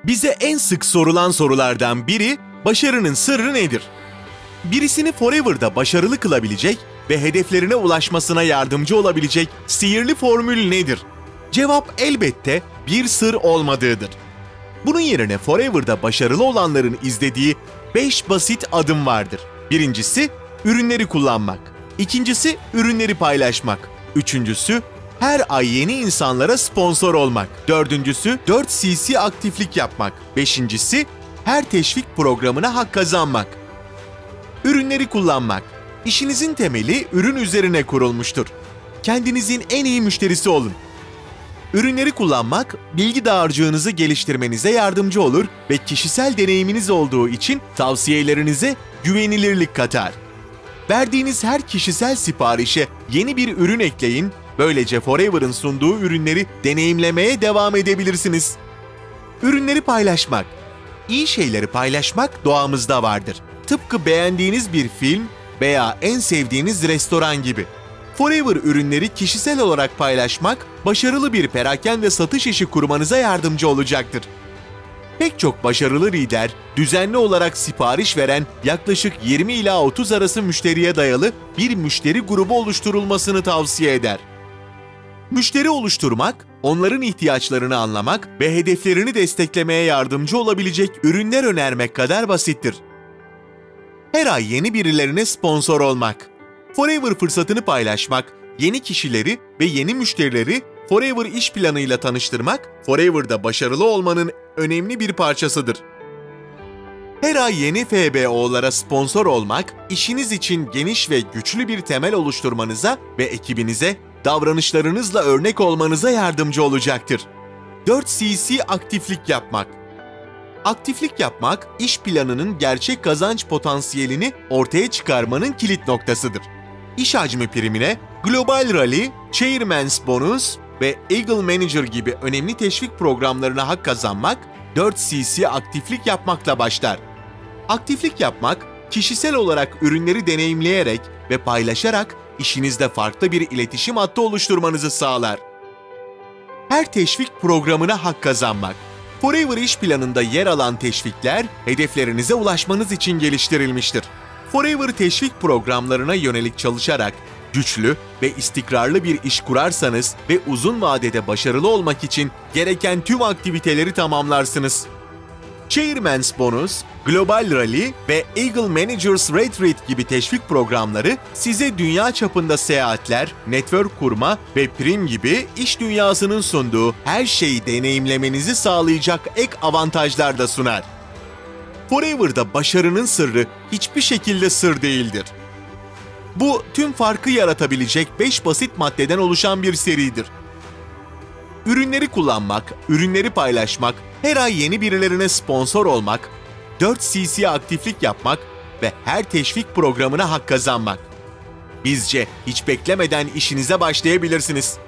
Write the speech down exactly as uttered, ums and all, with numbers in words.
Bize en sık sorulan sorulardan biri, başarının sırrı nedir? Birisini Forever'da başarılı kılabilecek ve hedeflerine ulaşmasına yardımcı olabilecek sihirli formül nedir? Cevap elbette bir sır olmadığıdır. Bunun yerine Forever'da başarılı olanların izlediği beş basit adım vardır. Birincisi, ürünleri kullanmak. İkincisi, ürünleri paylaşmak. Üçüncüsü, her ay yeni insanlara sponsor olmak. Dördüncüsü, dört C C aktiflik yapmak. Beşincisi, her teşvik programına hak kazanmak. Ürünleri kullanmak. İşinizin temeli ürün üzerine kurulmuştur. Kendinizin en iyi müşterisi olun. Ürünleri kullanmak, bilgi dağarcığınızı geliştirmenize yardımcı olur ve kişisel deneyiminiz olduğu için tavsiyelerinize güvenilirlik katar. Verdiğiniz her kişisel siparişe yeni bir ürün ekleyin, böylece Forever'ın sunduğu ürünleri deneyimlemeye devam edebilirsiniz. Ürünleri paylaşmak. İyi şeyleri paylaşmak doğamızda vardır. Tıpkı beğendiğiniz bir film veya en sevdiğiniz restoran gibi. Forever ürünleri kişisel olarak paylaşmak, başarılı bir perakende satış işi kurmanıza yardımcı olacaktır. Pek çok başarılı lider, düzenli olarak sipariş veren yaklaşık yirmi ila otuz arası müşteriye dayalı bir müşteri grubu oluşturulmasını tavsiye eder. Müşteri oluşturmak, onların ihtiyaçlarını anlamak ve hedeflerini desteklemeye yardımcı olabilecek ürünler önermek kadar basittir. Her ay yeni birilerine sponsor olmak. Forever fırsatını paylaşmak, yeni kişileri ve yeni müşterileri Forever iş planıyla tanıştırmak, Forever'da başarılı olmanın önemli bir parçasıdır. Her ay yeni F B O'lara sponsor olmak, işiniz için geniş ve güçlü bir temel oluşturmanıza ve ekibinize davranışlarınızla örnek olmanıza yardımcı olacaktır. dört C C aktiflik yapmak. Aktiflik yapmak, iş planının gerçek kazanç potansiyelini ortaya çıkarmanın kilit noktasıdır. İş hacmi primine, Global Rally, Chairman's Bonus ve Eagle Manager gibi önemli teşvik programlarına hak kazanmak, dört C C aktiflik yapmakla başlar. Aktiflik yapmak, kişisel olarak ürünleri deneyimleyerek ve paylaşarak işinizde farklı bir iletişim hattı oluşturmanızı sağlar. Her teşvik programına hak kazanmak. Forever iş planında yer alan teşvikler, hedeflerinize ulaşmanız için geliştirilmiştir. Forever teşvik programlarına yönelik çalışarak, güçlü ve istikrarlı bir iş kurarsanız ve uzun vadede başarılı olmak için gereken tüm aktiviteleri tamamlarsınız. Chairman's Bonus, Global Rally ve Eagle Managers Retreat gibi teşvik programları size dünya çapında seyahatler, network kurma ve prim gibi iş dünyasının sunduğu her şeyi deneyimlemenizi sağlayacak ek avantajlar da sunar. Forever'da başarının sırrı hiçbir şekilde sır değildir. Bu, tüm farkı yaratabilecek beş basit maddeden oluşan bir seridir. Ürünleri kullanmak, ürünleri paylaşmak, her ay yeni birilerine sponsor olmak, dört C C aktiflik yapmak ve her teşvik programına hak kazanmak. Bizce hiç beklemeden işinize başlayabilirsiniz.